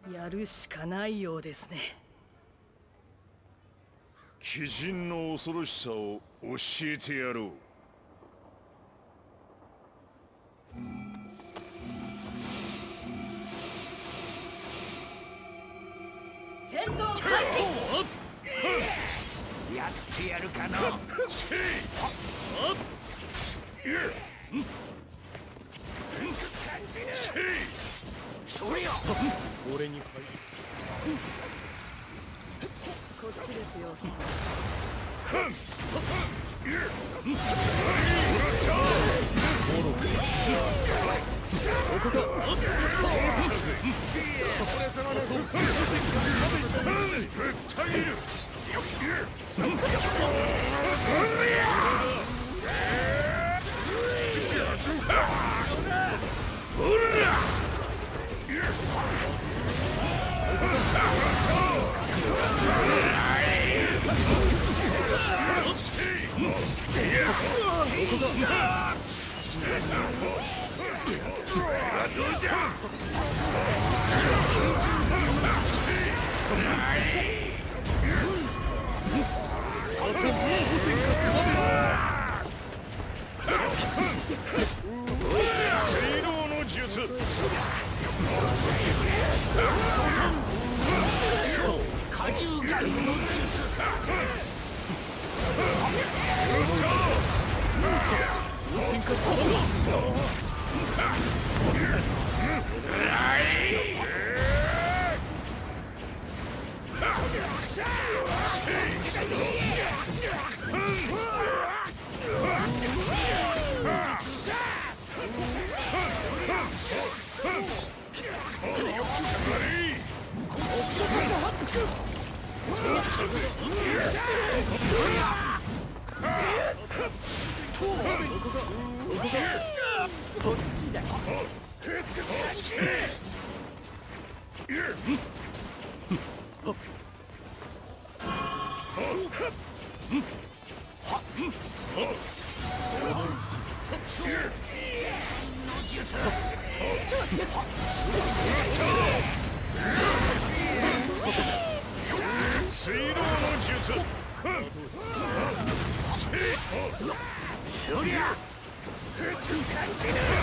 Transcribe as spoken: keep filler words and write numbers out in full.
やるしかないようですね。 鬼人の恐ろしさを教えてやろう。 戦闘開始。 やってやるかな。 せい。せい。 それよ。 俺に入る。 こっちですよ。 果汁ガルの術。こっちだ。 水道の術。 そりゃ。感じる。